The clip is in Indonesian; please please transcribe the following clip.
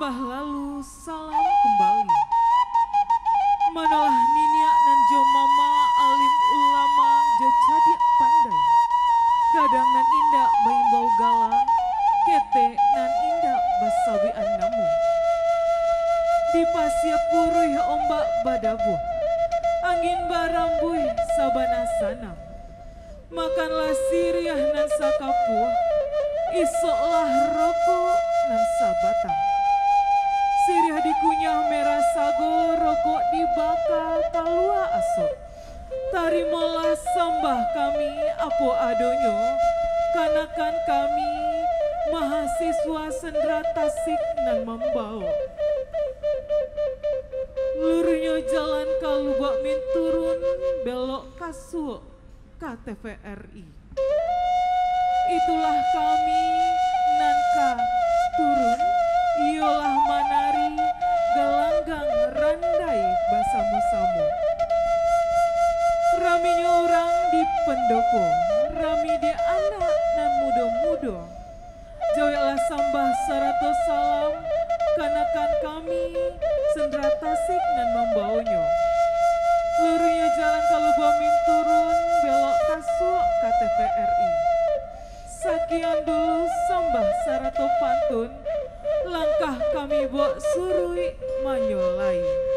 sembah lalu salam kembali. Manalah ninia nan jo mama alim ulama jo cadia pandai. Gadang nan indah baimbau gala, kete nan indah basawi namu. Di pasia puruh ombak badabuh, angin barambuh sabana sanam. Makanlah siriah nan sakapuh, isoklah rokok nan sabatang. Siriah dikunyah merah sago, rokok dibakar kalua asok. Tarimalah sembah kami apo adonyo, kanakan kami mahasiswa sendra tasik nan membawa. Lurunyo jalan kalubak min turun belok kasuo KTVRI. Itulah kami nanka turun, iolah manari galanggang randai basamu-samu. Raminya orang di pendopo, rami di anak nan mudo-mudo. Jawablah sambah 100 salam, kanakan kami sendra tasik nan membaunya. Lurunya jalan kalubah min turun belok kasuk KTVRI. Sakian dulu sembah 100 pantun, langkah kami bok surui manyolai.